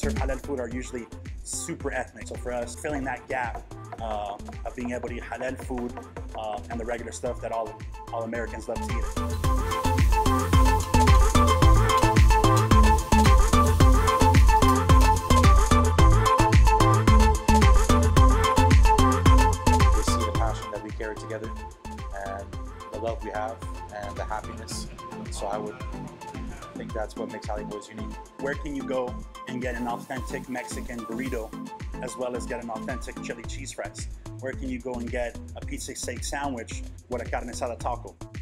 serve halal food are usually super ethnic. So for us, filling that gap of being able to eat halal food and the regular stuff that all Americans love to eat. Together and the love we have and the happiness. So I would think that's what makes Hallie Boys unique. Where can you go and get an authentic Mexican burrito as well as get an authentic chili cheese fries? Where can you go and get a pizza steak sandwich with a carne asada taco?